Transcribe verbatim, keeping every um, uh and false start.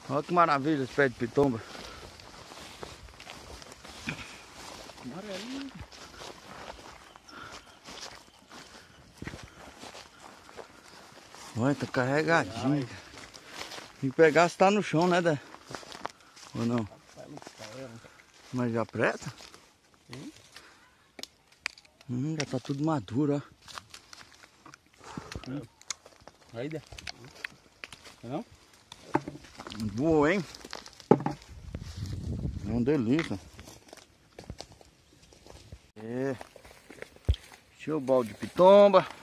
Olha que maravilha esse pé de pitomba. Amarelinho. Olha, tá carregadinho. Tem que pegar se tá no chão, né, Dé? Ou não? Mas já preta? Hum? Hum, já tá tudo maduro, ó. Hum. Aí, Dé. Não? Boa, hein? É uma delícia. É. Encheu o balde de pitomba.